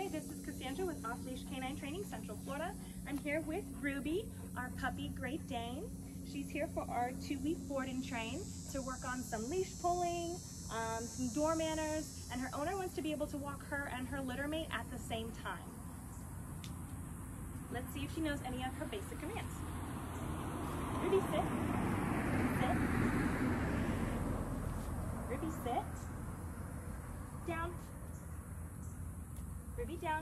this is Cassandra with Off Leash Canine Training Central Florida. I'm here with Ruby, our puppy Great Dane. She's here for our 2-week board and train to work on some leash pulling, some door manners, and her owner wants to be able to walk her and her litter mate at the same time. Let's see if she knows any of her basic commands. Ruby, sit. Sit. Ruby, sit. Down. Ruby, down.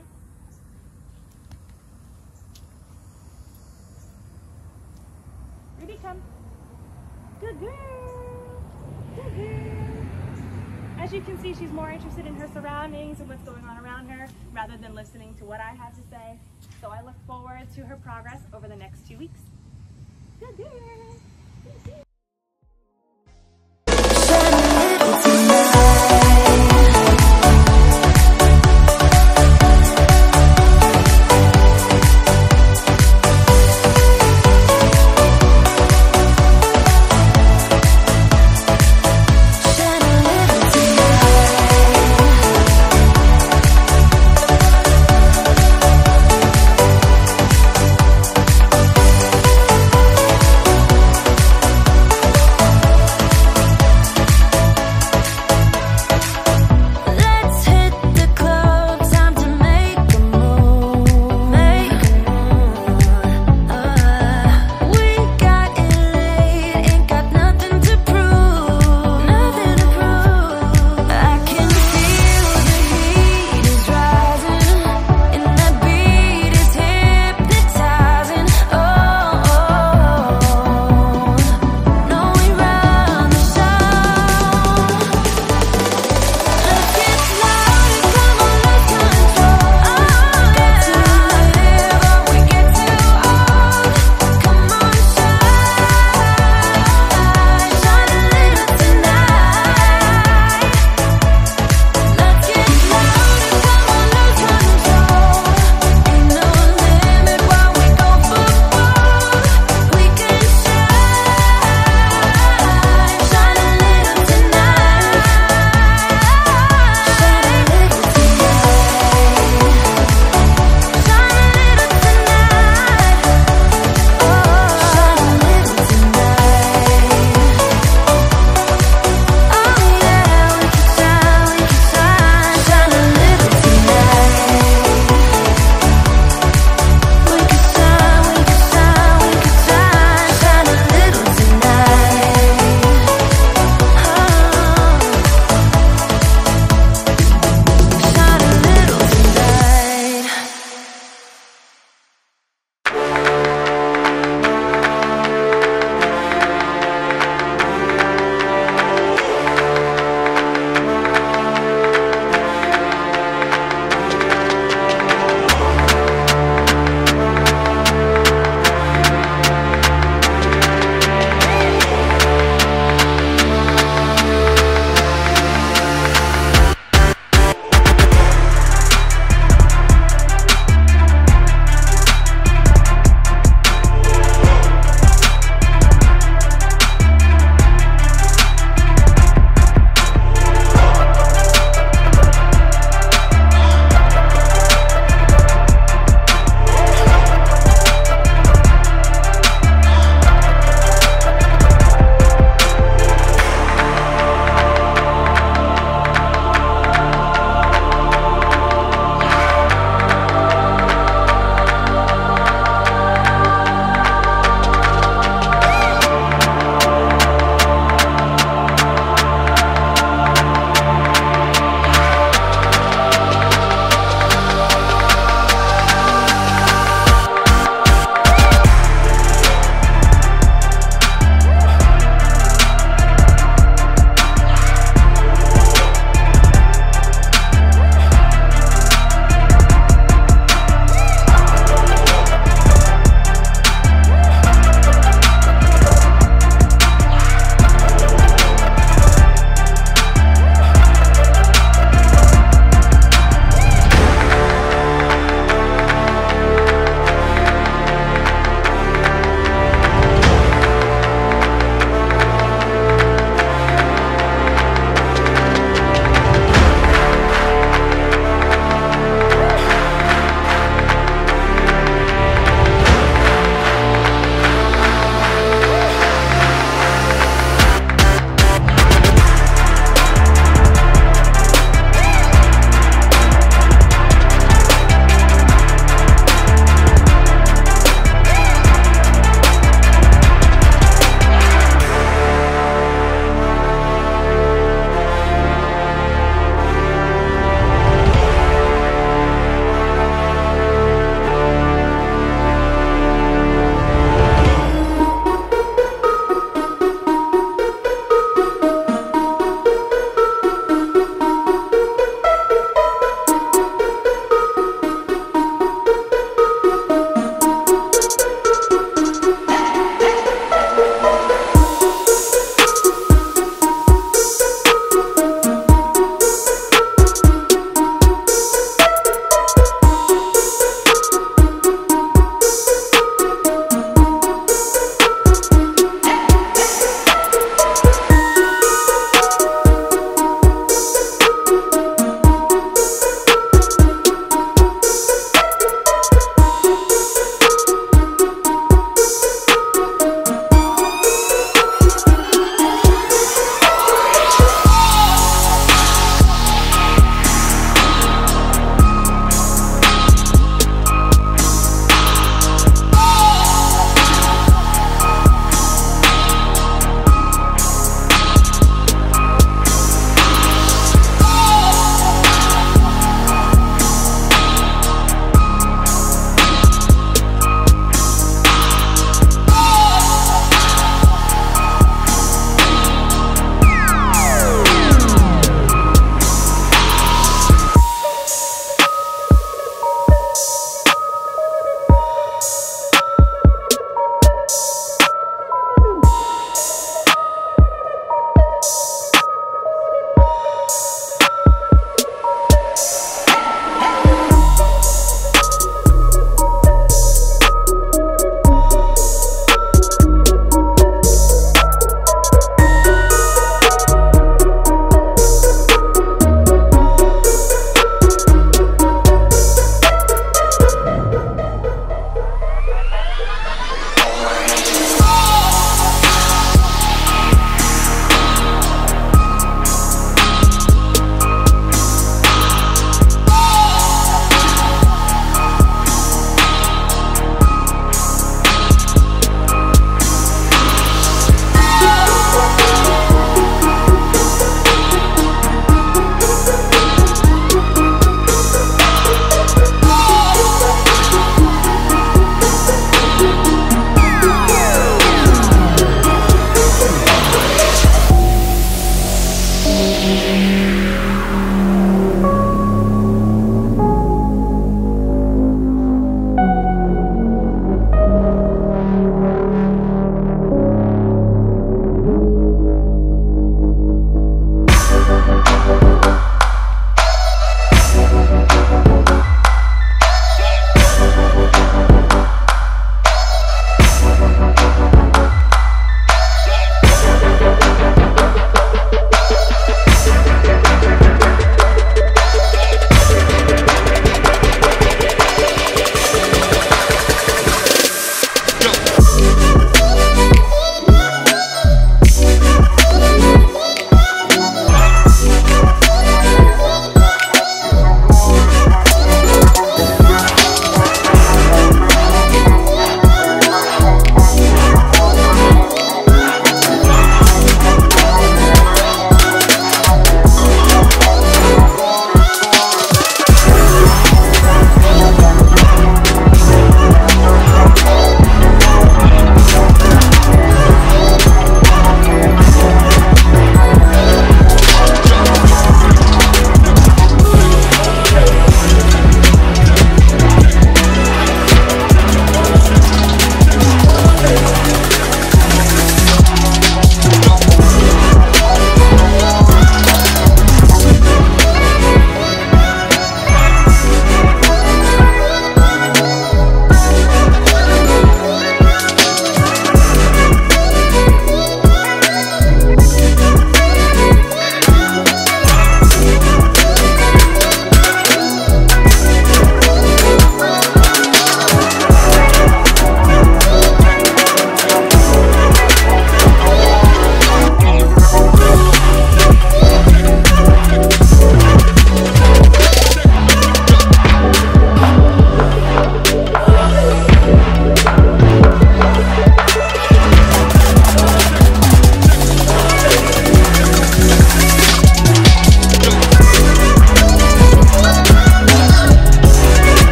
Ruby, come. Good girl. Good girl. As you can see, she's more interested in her surroundings and what's going on around her rather than listening to what I have to say. So I look forward to her progress over the next 2 weeks. Good girl. Good girl.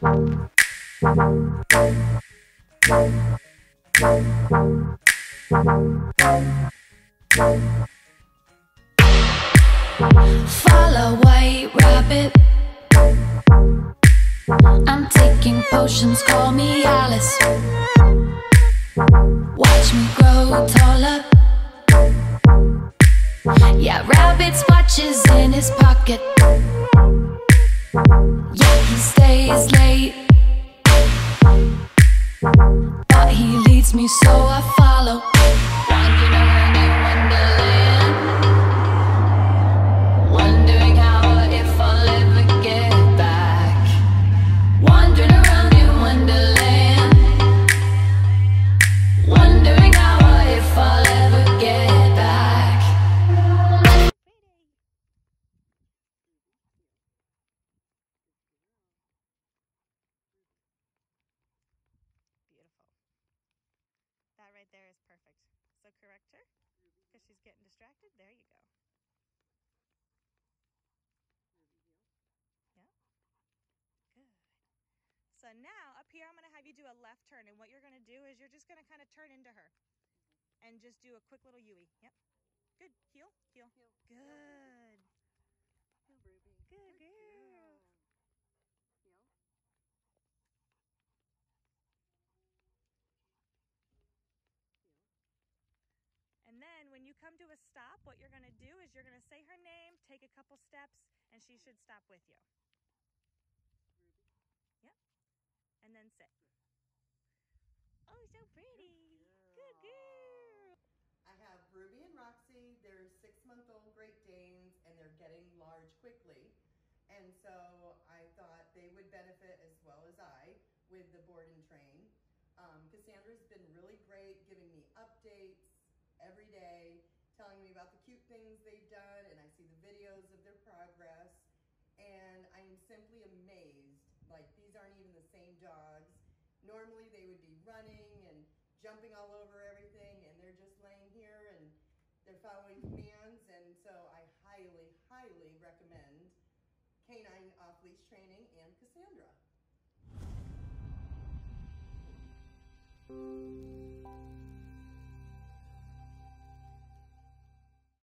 Follow white rabbit. I'm taking potions, call me Alice. Watch me grow taller. Yeah, rabbit's watches in his pocket. Yeah, he stays late, but he leads me, so I follow. Wandering around in Wonderland, wondering how or if I'll ever get back. Wandering around in Wonderland, wondering how or if I'll ever get back. Beautiful. That right there is perfect. So correct her, because she's getting distracted. There you go. Yeah. Good. So now up here, I'm going to have you do a left turn. And what you're going to do is you're just going to kind of turn into her and just do a quick little U-E. Yep. Good. Heel. Heel. Good. Good girl. And then when you come to a stop, what you're going to do is you're going to say her name, take a couple steps, and she should stop with you. Yep. And then sit. Oh, so pretty. Good girl. I have Ruby and Roxy. They're 6-month-old Great Danes, and they're getting large quickly. And so I thought they would benefit as well as I with the board and train. Cassandra's been really great, giving me updates every day, telling me about the cute things they've done, and I see the videos of their progress. And I'm simply amazed. Like, these aren't even the same dogs. Normally they would be running and jumping all over everything, and they're just laying here and they're following commands. And so I highly, highly recommend Canine Off-Leash Training and Cassandra.